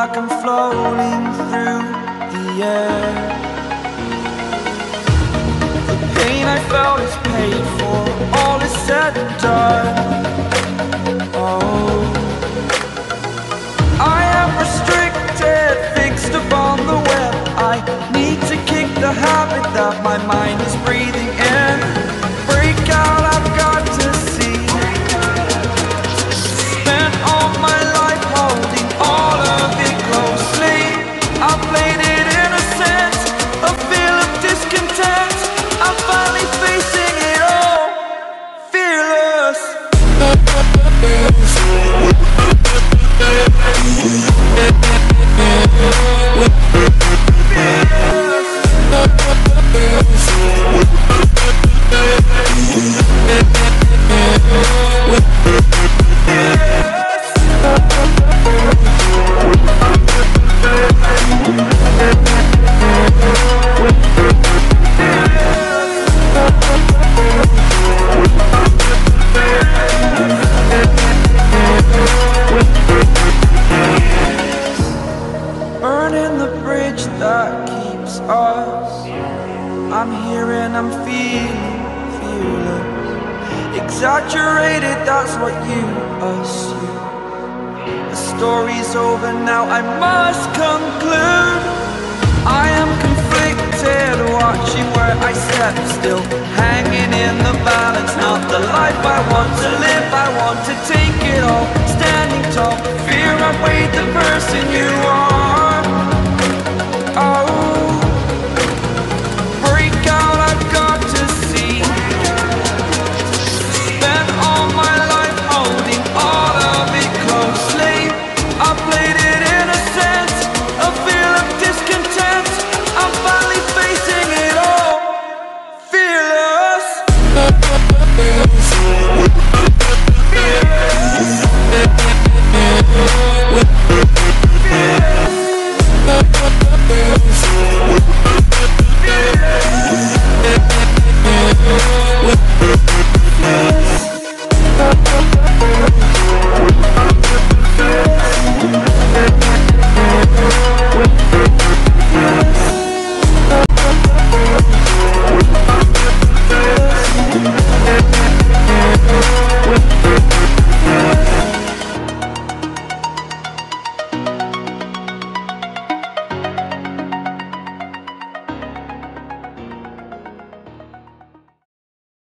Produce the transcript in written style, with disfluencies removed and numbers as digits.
like I'm floating through the air. The pain I felt is paid for, all is said and done. Oh, I am restricted, fixed upon the web. I need to kick the habit that my mind is breathing in. Break out, I've got to see. Spent all my life holding all of it closely. I played it innocent, a feel of discontent. I'm finally facing it all, fearless. Burning the bridge that keeps us. I'm here and I'm feeling fearless. Exaggerated, that's what you assume. The story's over now, I must conclude. I am conflicted, watching where I step still, hanging in the balance. Not the life I want to live, I want to take it all. Standing tall, fear I've weighed the person you are.